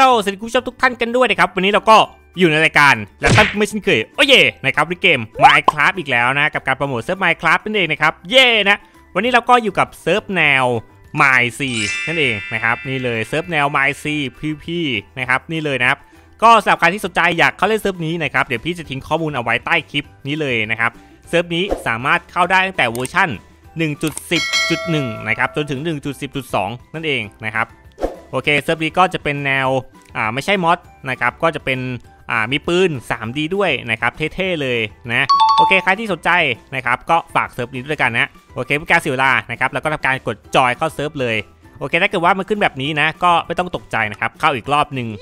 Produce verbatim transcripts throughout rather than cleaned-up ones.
ลสวัสดีคุณผู้ชมทุกท่านกันด้วยนะครับวันนี้เราก็อยู่ในรายการและท่านไม่ชินเคยโอ้เย่นะครับในเกม Minecraft อีกแล้วนะกับการโปรโมทเซิร์ฟ Minecraft นั่นเองนะครับเย่นะวันนี้เราก็อยู่กับเซิร์ฟแนว MyC นั่นเองนะครับนี่เลยเซิร์ฟแนว MyC พี พี นะครับนี่เลยนะครับก็สำหรับใครที่สนใจอยากเข้าเล่นเซิร์ฟนี้นะครับเดี๋ยวพี่จะทิ้งข้อมูลเอาไว้ใต้คลิปนี้เลยนะครับเซิร์ฟนี้สามารถเข้าได้ตั้งแต่เวอร์ชัน หนึ่งจุดสิบจุดหนึ่ง นะครับจนถึง หนึ่งจุดสิบจุดสอง นั่นเองนะครับโอเคเซิร์ฟนี้ก็จะเป็นแนวอ่าไม่ใช่มอดนะครับก็จะเป็นอ่ามีปืน ทรี ดี ด้วยนะครับเท่ๆเลยนะโอเคใครที่สนใจนะครับก็ฝากเซิร์ฟนี้ด้วยกันนะโอเคเพื่อการเสียเวลานะครับแล้วก็ทำการกดจอยเข้าเซิร์ฟเลยโอเคถ้าเกิดว่ามันขึ้นแบบนี้นะก็ไม่ต้องตกใจนะครับเข้าอีกรอบหนึ่ง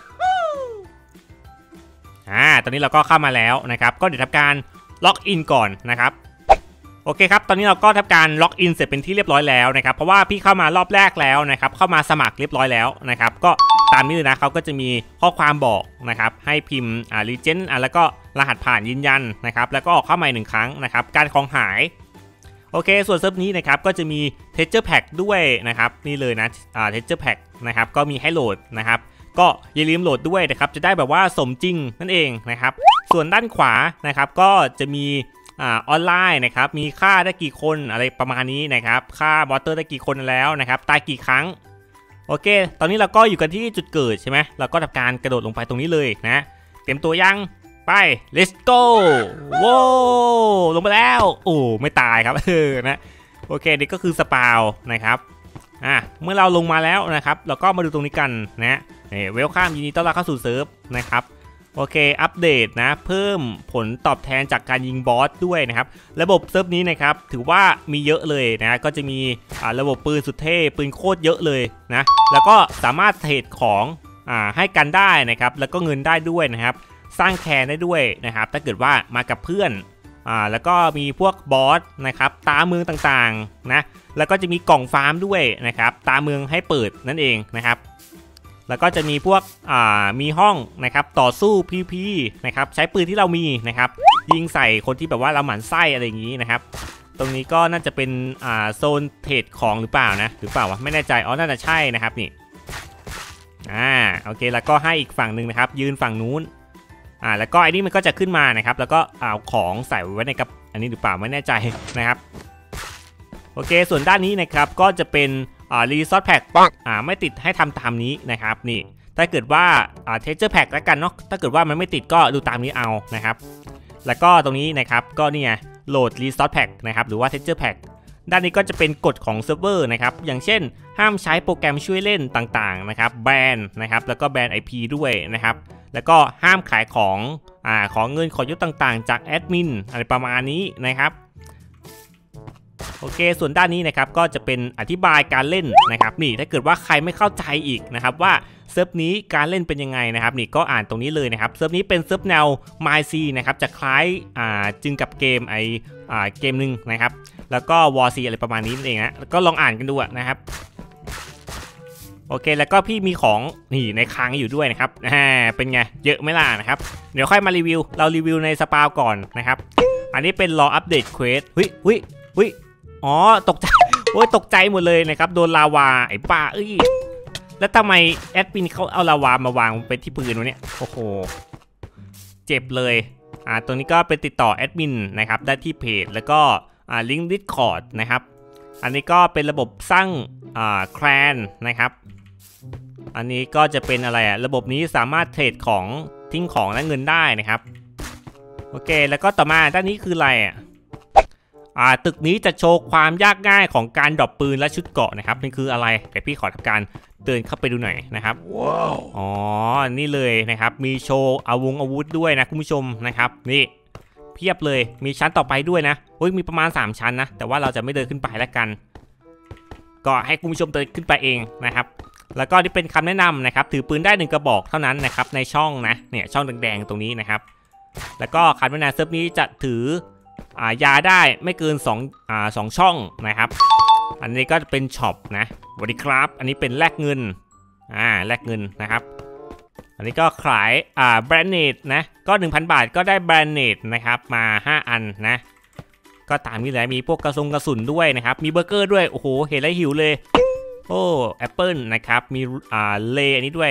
อ่าตอนนี้เราก็เข้ามาแล้วนะครับก็เดี๋ยวทำการล็อกอินก่อนนะครับโอเคครับตอนนี้เราก็ทำการล็อกอินเสร็จเป็นที่เรียบร้อยแล้วนะครับเพราะว่าพี่เข้ามารอบแรกแล้วนะครับเข้ามาสมัครเรียบร้อยแล้วนะครับก็ตามนี้เลยนะเขาก็จะมีข้อความบอกนะครับให้พิมพ์อ่า Legend อ่าแล้วก็รหัสผ่านยืนยันนะครับแล้วก็ออกเข้ามาหนึ่งครั้งนะครับการของหายโอเคส่วนเซิร์ฟนี้นะครับก็จะมี Texture Pack ด้วยนะครับนี่เลยนะอ่า Texture Pack นะครับก็มีให้โหลดนะครับก็อย่าลืมโหลดด้วยนะครับจะได้แบบว่าสมจริงนั่นเองนะครับส่วนด้านขวานะครับก็จะมีอ่าออนไลน์นะครับมีค่าได้กี่คนอะไรประมาณนี้นะครับค่ามอเตอร์ได้กี่คนแล้วนะครับตายกี่ครั้งโอเคตอนนี้เราก็อยู่กันที่จุดเกิดใช่ไหมเราก็ทำการกระโดดลงไปตรงนี้เลยนะเตรียมตัวยังไป let's go ว้าวลงไปแล้วโอ้ไม่ตายครับเออนะโอเคนี่ก็คือสปาวนะครับอ่ะเมื่อเราลงมาแล้วนะครับเราก็มาดูตรงนี้กันนะเวลคัมยินดีต้อนรับเข้าสู่เซิร์ฟนะครับโอเคอัปเดตนะเพิ่มผลตอบแทนจากการยิงบอสด้วยนะครับระบบเซิร์ฟนี้นะครับถือว่ามีเยอะเลยนะก็จะมีอ่าระบบปืนสุดเท่ปืนโคตรเยอะเลยนะแล้วก็สามารถเทรดของอ่าให้กันได้นะครับแล้วก็เงินได้ด้วยนะครับสร้างแคนได้ด้วยนะครับถ้าเกิดว่ามากับเพื่อนอ่าแล้วก็มีพวกบอสนะครับตามเมืองต่างๆนะแล้วก็จะมีกล่องฟาร์มด้วยนะครับตามเมืองให้เปิดนั่นเองนะครับแล้วก็จะมีพวกอ่ามีห้องนะครับต่อสู้ พี พี นะครับใช้ปืนที่เรามีนะครับยิงใส่คนที่แบบว่าเราหมั่นไส้อะไรอย่างนี้นะครับตรงนี้ก็น่าจะเป็นอ่าโซนเทรดของหรือเปล่านะหรือเปล่าวะไม่แน่ใจอ๋อน่าจะใช่นะครับนี่อ่าโอเคแล้วก็ให้อีกฝั่งหนึ่งนะครับยืนฝั่งนู้นอ่าแล้วก็อันนี้มันก็จะขึ้นมานะครับแล้วก็เอาของใส่ไว้ในกับอันนี้หรือเปล่าไม่แน่ใจนะครับโอเคส่วนด้านนี้นะครับก็จะเป็นอ่ารีซอสแพ็กอ่าไม่ติดให้ทำตามนี้นะครับนี่ถ้าเกิดว่าอ่าเทคเจอร์แพ็กแล้วกันเนาะถ้าเกิดว่ามันไม่ติดก็ดูตามนี้เอานะครับแล้วก็ตรงนี้นะครับก็นี่ไงโหลดรีซอสแพ็กนะครับหรือว่าเทคเจอร์แพ็กด้านนี้ก็จะเป็นกฎของเซิร์ฟเวอร์นะครับอย่างเช่นห้ามใช้โปรแกรมช่วยเล่นต่างๆนะครับแบนนะครับแล้วก็แบน ไอ พี ด้วยนะครับแล้วก็ห้ามขายของอ่าของเงินขอยศต่างๆจากแอดมินอะไรประมาณนี้นะครับโอเคส่วนด้านนี้นะครับก็จะเป็นอธิบายการเล่นนะครับนี่ถ้าเกิดว่าใครไม่เข้าใจอีกนะครับว่าเซิร์ฟนี้การเล่นเป็นยังไงนะครับนี่ก็อ่านตรงนี้เลยนะครับเซิร์ฟนี้เป็นเซิร์ฟแนว MyC นะครับจะคล้ายอ่าจึงกับเกมไออ่าเกมหนึ่งนะครับแล้วก็ วอร์ ซี อะไรประมาณนี้นั่นเองนะแล้วก็ลองอ่านกันดูนะครับโอเคแล้วก็พี่มีของนี่ในคลังอยู่ด้วยนะครับอ่าเป็นไงเยอะไหมล่ะนะครับเดี๋ยวค่อยมารีวิวเรารีวิวในสปาวก่อนนะครับอันนี้เป็นรออัปเดตเควสหุ้ยหุ้ยหุ้ยอ๋อตกใจโอ้ยตกใจหมดเลยนะครับโดนลาวาไอ้ป้าเอ้ยแล้วทำไมแอดมินเขาเอาลาวามาวางเป็นที่ปืนวะเนี่ยโอ้โหเจ็บเลยอ่าตัวนี้ก็เป็นติดต่อแอดมินนะครับได้ที่เพจแล้วก็อ่าลิงก์ Discord นะครับอันนี้ก็เป็นระบบสร้างอ่าแคลนนะครับอันนี้ก็จะเป็นอะไรอะระบบนี้สามารถเทรดของทิ้งของและเงินได้นะครับโอเคแล้วก็ต่อมาด้านนี้คืออะไรอะอ่าตึกนี้จะโชว์ความยากง่ายของการดรอปปืนและชุดเกราะนะครับนี่คืออะไรเดี๋ยวพี่ขอทำการเดินเข้าไปดูหน่อยนะครับว้าวอ๋อนี่เลยนะครับมีโชว์อาวุธอาวุธด้วยนะคุณผู้ชมนะครับนี่เพียบเลยมีชั้นต่อไปด้วยนะโอ้ยมีประมาณสามชั้นนะแต่ว่าเราจะไม่เดินขึ้นไปแล้วกันก็ให้คุณผู้ชมเดินขึ้นไปเองนะครับแล้วก็ที่เป็นคำแนะนำนะครับถือปืนได้หนึ่งกระบอกเท่านั้นนะครับในช่องนะเนี่ยช่องแดงๆตรงนี้นะครับแล้วก็คำแนะนำเซิร์ฟนี้จะถืออ่ายาได้ไม่เกินสองอ่าสองช่องนะครับอันนี้ก็เป็นช็อปนะสวัสดีครับอันนี้เป็นแลกเงินอ่าแลกเงินนะครับอันนี้ก็ขายอ่าแบรนด์เนตนะก็ หนึ่งพัน บาทก็ได้แบรนด์เนตนะครับมาห้าอันนะก็ตามนี้แหละมีพวกกระสุนกระสุนด้วยนะครับมีเบอร์เกอร์ด้วยโอ้โหเห็นแล้วหิวเลยโอ้แอปเปิลนะครับมีอ่าเลอันนี้ด้วยนะ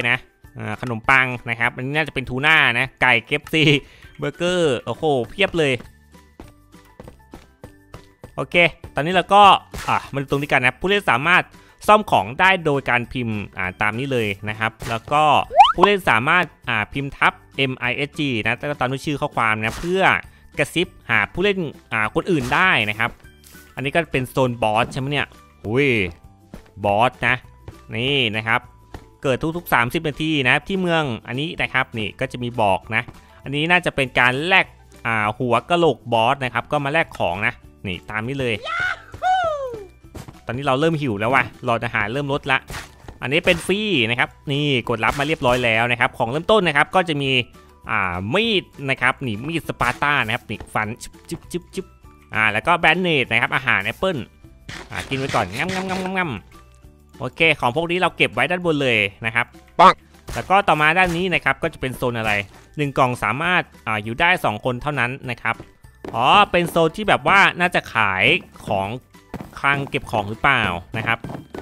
ขนมปังนะครับอันนี้น่าจะเป็นทูน่านะไก่เคฟซีเบอร์เกอร์โอ้โหเพียบเลยโอเคตอนนี้เราก็อ่ะมาดูตรงนี้กันนะผู้เล่นสามารถซ่อมของได้โดยการพิมพ์อ่าตามนี้เลยนะครับแล้วก็ผู้เล่นสามารถอ่าพิมพ์ทับ misg นะแล้วก็ตามด้วยชื่อข้อความนะเพื่อกระซิบหาผู้เล่นอ่าคนอื่นได้นะครับอันนี้ก็เป็นโซนบอสใช่ไหมเนี่ยอุ้ยบอสนะนี่นะครับเกิดทุกๆสามสิบนาทีนะที่เมืองอันนี้นะครับนี่ก็จะมีบอกนะอันนี้น่าจะเป็นการแลกอ่าหัวกะโหลกบอสนะครับก็มาแลกของนะนี่ตามนี้เลยตอนนี้เราเริ่มหิวแล้วว่ะรออาหารเริ่มลดละอันนี้เป็นฟรีนะครับนี่กดรับมาเรียบร้อยแล้วนะครับของเริ่มต้นนะครับก็จะมีอ่ามีดนะครับนี่มีดสปาร์ต้านะครับนี่ฟันจิ๊บจิ๊บจิ๊บอ่าแล้วก็แบนเนตนะครับอาหารแอปเปิ้ลอ่ากินไว้ก่อนงั้มงั้มงั้มงั้มโอเคของพวกนี้เราเก็บไว้ด้านบนเลยนะครับปังแล้วก็ต่อมาด้านนี้นะครับก็จะเป็นโซนอะไรหนึ่งกล่องสามารถอ่าอยู่ได้สองคนเท่านั้นนะครับอ๋อเป็นโซนที่แบบว่าน่าจะขายของคลังเก็บของหรือเปล่านะครับ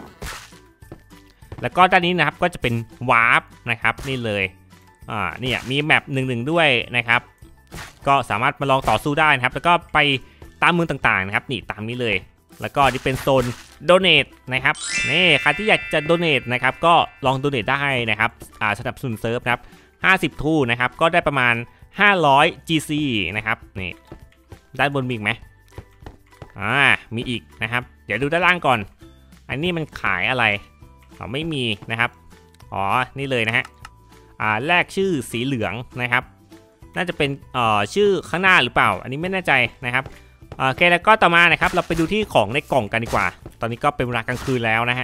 แล้วก็ด้านนี้นะครับก็จะเป็นวาร์ปนะครับนี่เลยอ่าเนี่ยมีแมปหนึ่งหนึ่งด้วยนะครับก็สามารถมาลองต่อสู้ได้นะครับแล้วก็ไปตามเมืองต่างๆนะครับนี่ตามนี้เลยแล้วก็นี่เป็นโซนโดเนทนะครับนี่ใครที่อยากจะโดเนทนะครับก็ลองโดเนทได้นะครับอ่าสนับสนุนเซิร์ฟนะครับห้าสิบทูนะครับก็ได้ประมาณห้าร้อย จี ซี นะครับนี่ด้านบนมีอีกไหมอ่ามีอีกนะครับเดี๋ยวดูด้านล่างก่อนอันนี้มันขายอะไรอ๋อไม่มีนะครับอ๋อนี่เลยนะฮะอ่าแรกชื่อสีเหลืองนะครับน่าจะเป็นเอ่อชื่อข้างหน้าหรือเปล่าอันนี้ไม่แน่ใจนะครับโอเคแล้วก็ต่อมานะครับเราไปดูที่ของในกล่องกันดีกว่าตอนนี้ก็เป็นเวลากลางคืนแล้วนะฮะ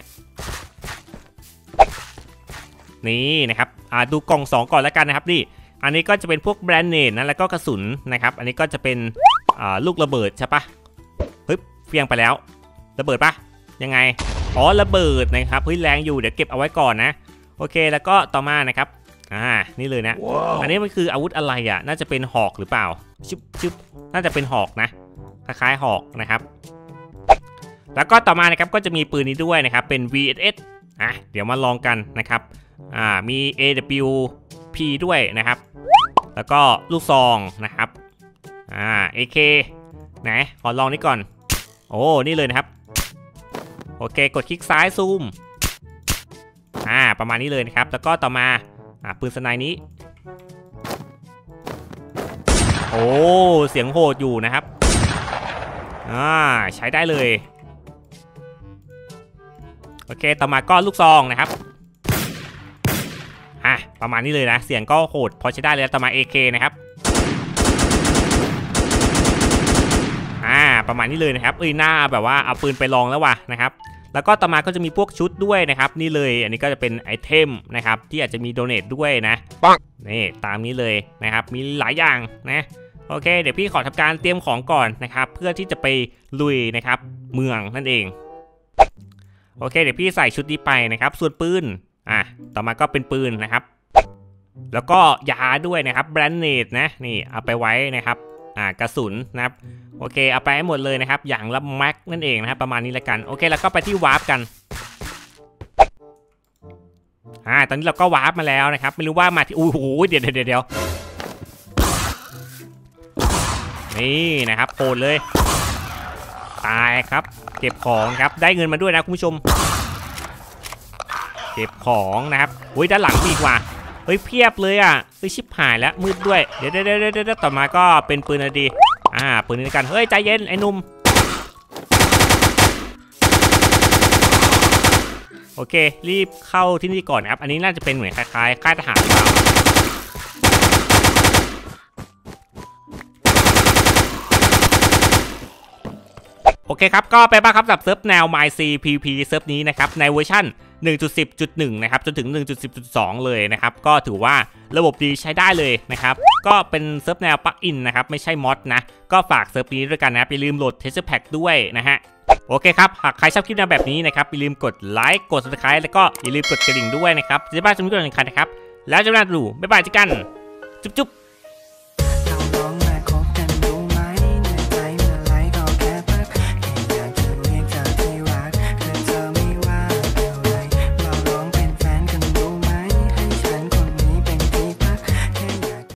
นี่นะครับอ่าดูกล่องสองก่อนแล้วกันนะครับนี่อันนี้ก็จะเป็นพวกแบรนด์เนมนะแล้วก็กระสุนนะครับอันนี้ก็จะเป็นอ่าลูกระเบิดใช่ปะเฮ้ยเฟียงไปแล้วระเบิดปะยังไงอ๋อระเบิดนะครับเฮ้ยแรงอยู่เดี๋ยวเก็บเอาไว้ก่อนนะโอเคแล้วก็ต่อมานะครับอ่านี่เลยนะ wow. อันนี้มันคืออาวุธอะไรอ่ะน่าจะเป็นหอกหรือเปล่าชุบชุบน่าจะเป็นหอกนะคล้ายๆหอกนะครับแล้วก็ต่อมานะครับก็จะมีปืนนี้ด้วยนะครับเป็น วี เอส เอส อ่ะเดี๋ยวมาลองกันนะครับอ่ามี เอ ดับเบิลยู พี ด้วยนะครับแล้วก็ลูกซองนะครับอ่า เอ เค ไหนขอลองนี้ก่อนโอ้นี่เลยนะครับโอเคกดคลิกซ้ายซูมอ่าประมาณนี้เลยนะครับแล้วก็ต่อมาอ่าปืนสไนนี้โอ้เสียงโหดอยู่นะครับอ่าใช้ได้เลยโอเคต่อมาก็ลูกซองนะครับอ่ะประมาณนี้เลยนะเสียงก็โหดพอใช้ได้เลยต่อมา เอ เค นะครับอ่าประมาณนี้เลยนะครับเอ้ยหน้าแบบว่าเอาปืนไปลองแล้วว่ะนะครับแล้วก็ต่อมาก็จะมีพวกชุดด้วยนะครับนี่เลยอันนี้ก็จะเป็นไอเทมนะครับที่อาจจะมีโดเนทด้วยนะปังนี่ตามนี้เลยนะครับมีหลายอย่างนะโอเคเดี๋ยวพี่ขอทำการเตรียมของก่อนนะครับเพื่อที่จะไปลุยนะครับเมืองนั่นเองโอเคเดี๋ยวพี่ใส่ชุดนี้ไปนะครับส่วนปืนอ่ะต่อมาก็เป็นปืนนะครับแล้วก็ยาด้วยนะครับแบรนด์เนตนะนี่เอาไปไว้นะครับอ่ากระสุนนะครับโอเคเอาไปให้หมดเลยนะครับอย่างละแม็กนั่นเองนะครับประมาณนี้ละกันโอเคแล้วก็ไปที่วาร์ปกันอ่าตอนนี้เราก็วาร์ปมาแล้วนะครับไม่รู้ว่ามาที่โอ้โหเดี๋ยวเดี๋ยวเดี๋ยวนี่นะครับโผล่เลยตายครับเก็บของครับได้เงินมาด้วยนะคุณผู้ชมเก็บของนะครับโอ้ยด้านหลังมีอีกว่าเฮ้ยเพียบเลยอ่ะเฮ้ยชิบหายแล้วมืดด้วยเดี๋ยวเดี๋ยวเดี๋ยวต่อมาก็เป็นปืนอะไรดีอ่าปืนนี้กันเฮ้ยใจเย็นไอ้หนุ่มโอเครีบเข้าที่นี่ก่อนครับอันนี้น่าจะเป็นเหมือนคล้ายๆค่ายทหารหรือเปล่าโอเคครับก็ไปบ้างครับสำหรับเซิร์ฟแนว MyC พี วี พี เซิร์ฟนี้นะครับในเวอร์ชัน หนึ่งจุดสิบจุดหนึ่ง นะครับจนถึง หนึ่งจุดสิบจุดสอง เลยนะครับก็ถือว่าระบบดีใช้ได้เลยนะครับก็เป็นเซิร์ฟแนวปลั๊กอินนะครับไม่ใช่มอดนะก็ฝากเซิร์ฟนี้ด้วยกันนะอย่าลืมโหลด Texture Pack ด้วยนะฮะโอเคครับหากใครชอบคลิปแนวแบบนี้นะครับอย่าลืมกดไลค์กด Subscribe แล้วก็อย่าลืมกดกระดิ่งด้วยนะครับจะได้ไม่พลาดคลิปใหม่ๆนะครับแล้วจะมาดูบ๊ายบายเจอกันจุ๊บๆ